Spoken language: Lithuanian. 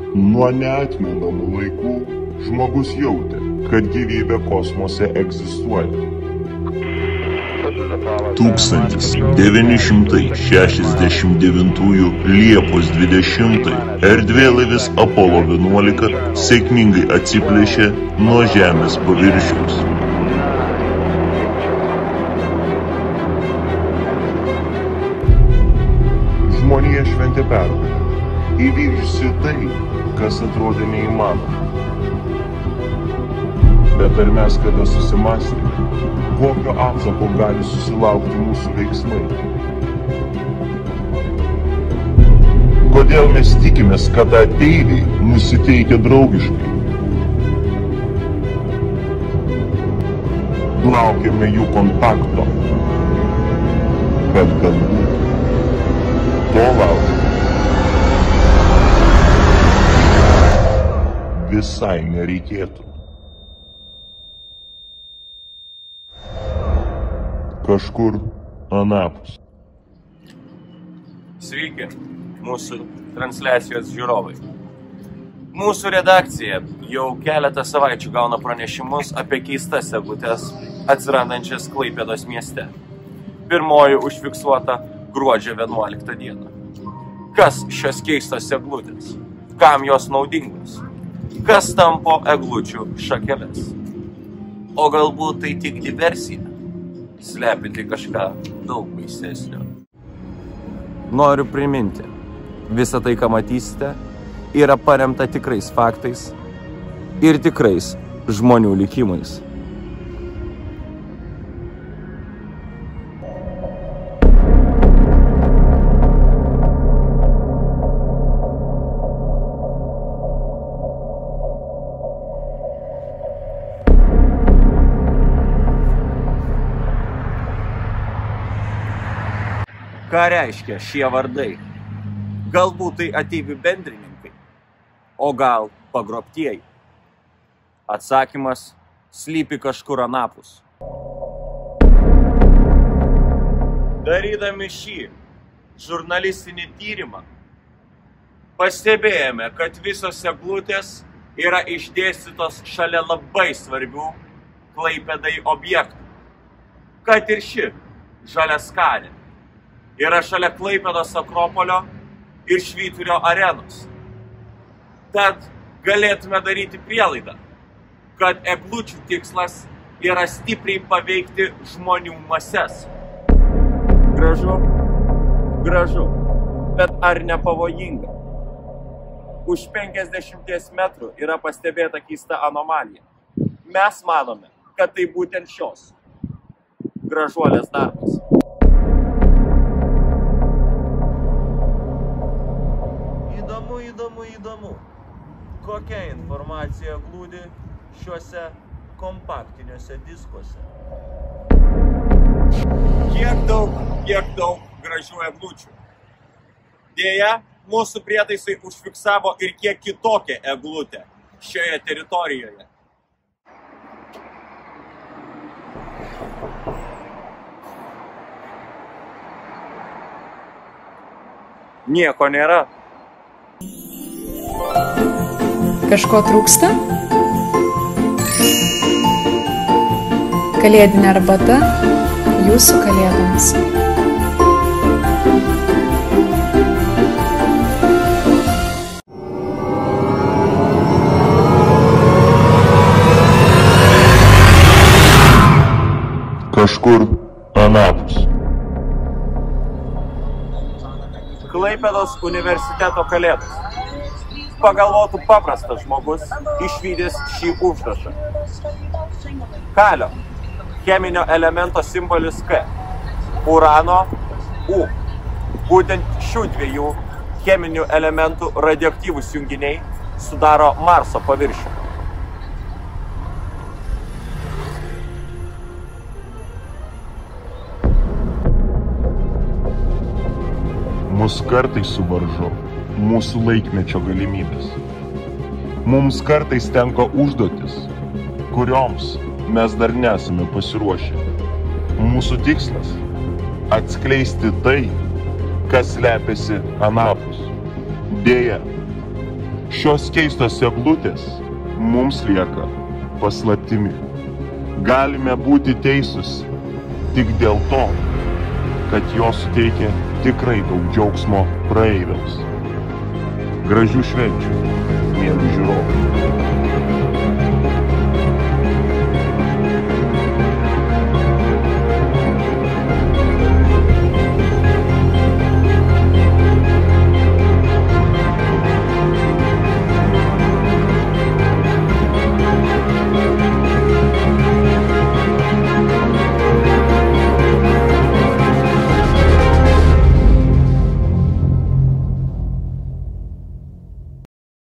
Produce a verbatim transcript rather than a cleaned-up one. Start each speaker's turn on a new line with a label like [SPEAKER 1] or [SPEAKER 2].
[SPEAKER 1] Nuo neatmenamų laikų žmogus jautė, kad gyvybė kosmose egzistuoja. tūkstantis devyni šimtai šešiasdešimt devintųjų Liepos dvidešimtąją erdvėlaivis Apollo vienuolika sėkmingai atsiplėšė nuo Žemės paviršiaus. Žmonija šventė pergalę, įvykdžiusi tai, kas atrodė neįmanoma. Bet ar mes kada susimąstėme, kokio atsako gali susilaukti mūsų veiksmai? Kodėl mes tikimės, kad ateiviai nusiteikia draugiškai? Laukiame jų kontakto, bet galbūt to laukiame visai nereikėtų. Kažkur anapus.
[SPEAKER 2] Sveiki, mūsų transliacijos žiūrovai. Mūsų redakcija jau keletą savaičių gauna pranešimus apie keistas eglutes atsirandančias Klaipėdos mieste. Pirmoji užfiksuota gruodžio vienuoliktą dieną. Kas šios keistos eglutės? Kam jos naudingos? Kas tampo eglučių šakeles? O galbūt tai tik diversija, slepinti kažką daug baisesnio. Noriu priminti, visa tai, ką matysite, yra paremta tikrais faktais ir tikrais žmonių likimais. Ką reiškia šie vardai? Galbūt tai ateivių bendrininkai, o gal pagrobtieji? Atsakymas slypi kažkur anapus. Darydami šį žurnalistinį tyrimą, pastebėjome, kad visos eglutės yra išdėstytos šalia labai svarbių Klaipėdai objektų. Kad ir ši žaliaskarė yra šalia Klaipėdos Akropolio ir Švyturio arenos. Tad galėtume daryti prielaidą, kad eglučių tikslas yra stipriai paveikti žmonių mases. Gražu, gražu, bet ar nepavojinga? Už penkiasdešimties metrų yra pastebėta keista anomalija. Mes manome, kad tai būtent šios gražuolės darbas.
[SPEAKER 3] Įdomu, įdomu, įdomu. Kokia informacija glūdi šiuose kompaktiniuose diskuose?
[SPEAKER 2] Kiek daug, kiek daug gražių eglučių. Dėja, mūsų prietaisai užfiksavo ir kiek kitokią eglutę šioje teritorijoje. Nieko nėra.
[SPEAKER 4] Kažko trūksta? Kalėdinė arbata jūsų kalėdoms.
[SPEAKER 1] Kažkur anapus.
[SPEAKER 2] Klaipėdos universiteto kalėdos. Pagalvotų paprastas žmogus, išvydęs šį užrašą. Kalio, cheminio elemento simbolis K, urano U. Būtent šių dviejų cheminių elementų radioaktyvūs junginiai sudaro Marso paviršių.
[SPEAKER 1] Mus kartais suvaržo mūsų laikmečio galimybės. Mums kartais tenka užduotis, kurioms mes dar nesame pasiruošę. Mūsų tikslas – atskleisti tai, kas slepiasi anapus. Deja, Šios keistos eglutės mums lieka paslaptimi. Galime būti teisūs tik dėl to, kad jos suteikia tikrai daug džiaugsmo praeiviams. Gražių švenčių, mieli žiūrovai.